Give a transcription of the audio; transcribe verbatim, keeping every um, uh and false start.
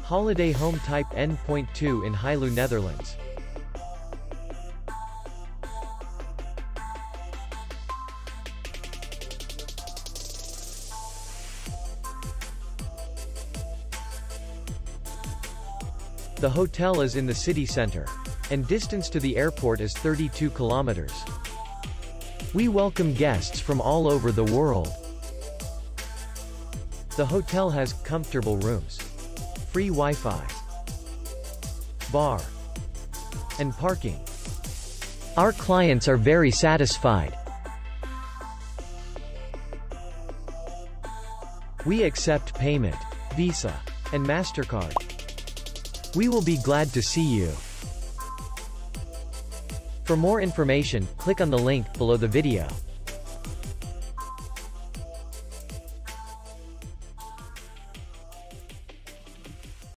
Holiday Home Type N point two in Heiloo, Netherlands. The hotel is in the city center, and distance to the airport is thirty-two kilometers. We welcome guests from all over the world. The hotel has comfortable rooms, free Wi-Fi, bar, and parking. Our clients are very satisfied. We accept payment, Visa, and MasterCard. We will be glad to see you. For more information, click on the link below the video.